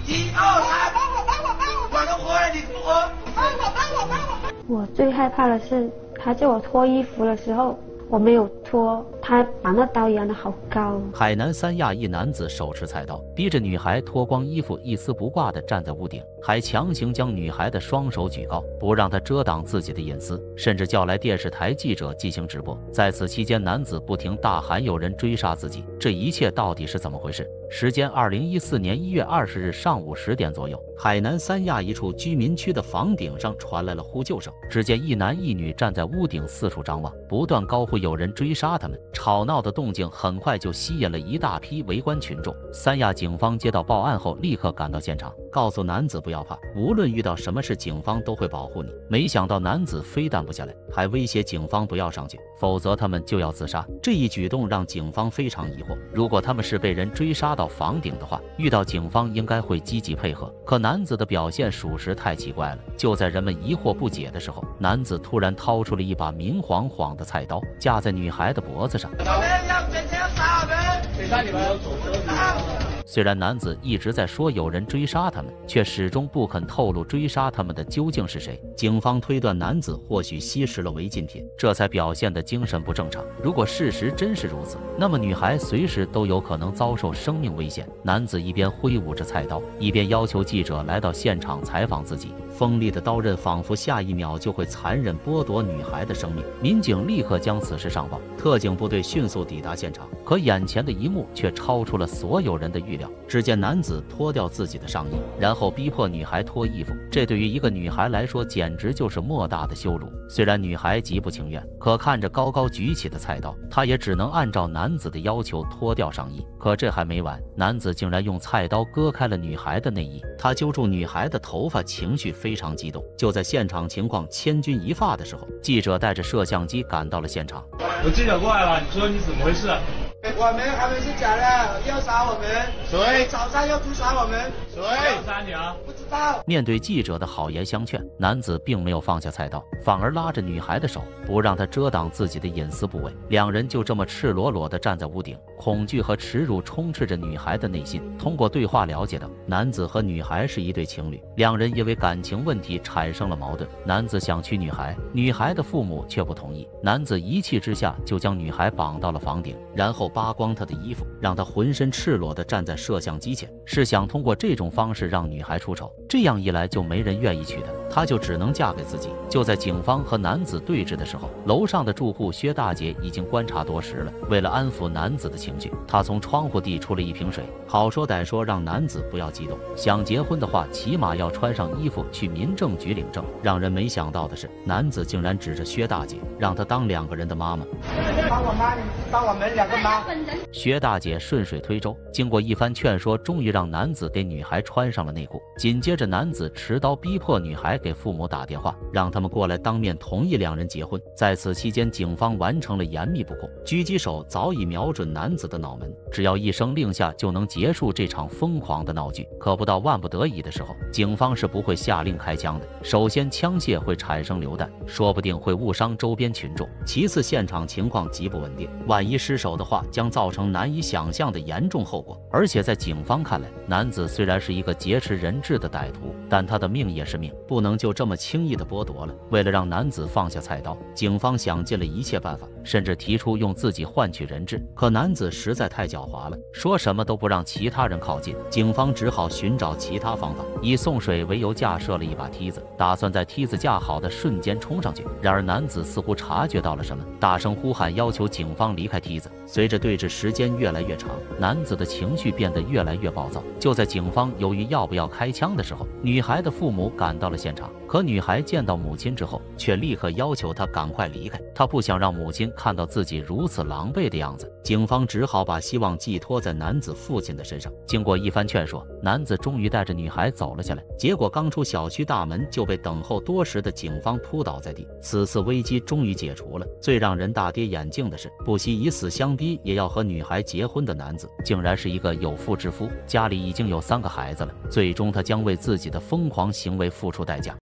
我都喝了，你不喝？ 我最害怕的是，他叫我脱衣服的时候，我没有脱，他把那刀扬得好高。 海南三亚一男子手持菜刀，逼着女孩脱光衣服，一丝不挂地站在屋顶，还强行将女孩的双手举高，不让她遮挡自己的隐私，甚至叫来电视台记者进行直播。在此期间，男子不停大喊有人追杀自己，这一切到底是怎么回事？时间2014年1月20日上午10点左右，海南三亚一处居民区的房顶上传来了呼救声。只见一男一女站在屋顶四处张望，不断高呼有人追杀他们。吵闹的动静很快就吸引了一大批围观群众。三亚警方接到报案后，立刻赶到现场，告诉男子不要怕，无论遇到什么事，警方都会保护你。没想到男子非但不下来，还威胁警方不要上去，否则他们就要自杀。这一举动让警方非常疑惑，如果他们是被人追杀到房顶的话，遇到警方应该会积极配合，可男子的表现属实太奇怪了。就在人们疑惑不解的时候，男子突然掏出了一把明晃晃的菜刀，架在女孩的脖子上。虽然男子一直在说有人追杀他们，却始终不肯透露追杀他们的究竟是谁。警方推断男子或许吸食了违禁品，这才表现的精神不正常。如果事实真是如此，那么女孩随时都有可能遭受生命危险。男子一边挥舞着菜刀，一边要求记者来到现场采访自己。锋利的刀刃仿佛下一秒就会残忍剥夺女孩的生命。民警立刻将此事上报，特警部队迅速抵达现场。可眼前的一幕却超出了所有人的预料。只见男子脱掉自己的上衣，然后逼迫女孩脱衣服。这对于一个女孩来说，简直就是莫大的羞辱。虽然女孩极不情愿，可看着高高举起的菜刀，她也只能按照男子的要求脱掉上衣。可这还没完，男子竟然用菜刀割开了女孩的内衣。他揪住女孩的头发，情绪非常激动。就在现场情况千钧一发的时候，记者带着摄像机赶到了现场。 有记者过来了，你说你怎么回事？ 我们还没是假的，要杀我们。谁？早上要屠杀我们。 谁要杀你啊？ 不知道。 面对记者的好言相劝，男子并没有放下菜刀，反而拉着女孩的手，不让她遮挡自己的隐私部位。两人就这么赤裸裸地站在屋顶，恐惧和耻辱充斥着女孩的内心。通过对话了解到，男子和女孩是一对情侣，两人因为感情问题产生了矛盾。男子想娶女孩，女孩的父母却不同意。男子一气之下就将女孩绑到了房顶，然后扒光她的衣服，让她浑身赤裸地站在摄像机前，是想通过这种方式让女孩出丑。这样一来就没人愿意娶她，她就只能嫁给自己。就在警方和男子对峙的时候，楼上的住户薛大姐已经观察多时了。为了安抚男子的情绪，她从窗户递出了一瓶水，好说歹说让男子不要激动，想结婚的话起码要穿上衣服去民政局领证。让人没想到的是，男子竟然指着薛大姐，让她当两个人的妈妈。 当我妈，你当我们两个妈。 薛大姐顺水推舟，经过一番劝说，终于让男子给女孩穿上了内裤。紧接着，男子持刀逼迫女孩给父母打电话，让他们过来当面同意两人结婚。在此期间，警方完成了严密布控，狙击手早已瞄准男子的脑门，只要一声令下就能结束这场疯狂的闹剧。可不到万不得已的时候，警方是不会下令开枪的。首先，枪械会产生流弹，说不定会误伤周边群众；其次，现场情况极不稳定，万一失手的话，将造成难以想象的严重后果。而且在警方看来，男子虽然是一个劫持人质的歹徒，但他的命也是命，不能就这么轻易的剥夺了。为了让男子放下菜刀，警方想尽了一切办法，甚至提出用自己换取人质。可男子实在太狡猾了，说什么都不让其他人靠近。警方只好寻找其他方法，以送水为由架设了一把梯子，打算在梯子架好的瞬间冲上去。然而男子似乎察觉到了什么，大声呼喊要求警方离开梯子。随着对峙时间越来越长，男子的情绪变得越来越暴躁。就在警方犹豫要不要开枪的时候，女孩的父母赶到了现场。可女孩见到母亲之后，却立刻要求她赶快离开，她不想让母亲看到自己如此狼狈的样子。警方只好把希望寄托在男子父亲的身上。经过一番劝说，男子终于带着女孩走了下来。结果刚出小区大门，就被等候多时的警方扑倒在地。此次危机终于解除了。最让人大跌眼镜的是，不惜以死相逼也要和女孩结婚的男子，竟然是一个有妇之夫，家里已经有3个孩子了。最终他将为自己的疯狂行为付出代价。